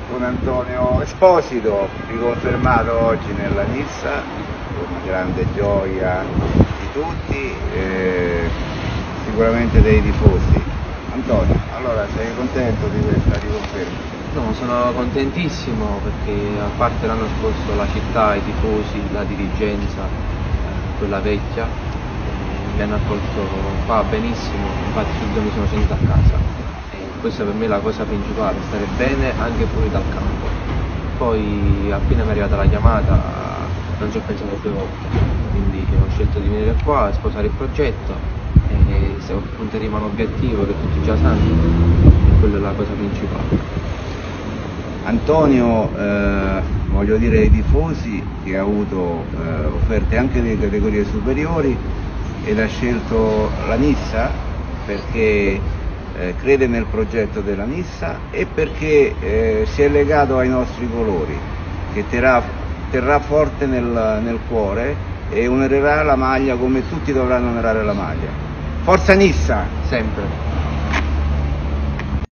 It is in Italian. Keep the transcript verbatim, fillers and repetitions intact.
con Antonio Esposito, riconfermato oggi nella Nissa, con grande gioia di tutti, eh, sicuramente dei tifosi. Antonio, allora sei contento di questa riconferma? No, sono contentissimo perché a parte l'anno scorso la città, i tifosi, la dirigenza, eh, quella vecchia, eh, mi hanno accolto qua benissimo, infatti subito mi sono sentito a casa. E questa per me è la cosa principale, stare bene anche fuori dal campo. Poi appena mi è arrivata la chiamata non ci ho pensato due volte, quindi ho scelto di venire qua a sposare il progetto e se punteremo a un obiettivo che tutti già sanno, e quella è la cosa principale. Antonio, eh, voglio dire ai tifosi che ha avuto eh, offerte anche nelle categorie superiori ed ha scelto la Nissa perché eh, crede nel progetto della Nissa e perché eh, si è legato ai nostri colori, che terrà, terrà forte nel, nel cuore e onorerà la maglia come tutti dovranno onorare la maglia. Forza Nissa! Sempre!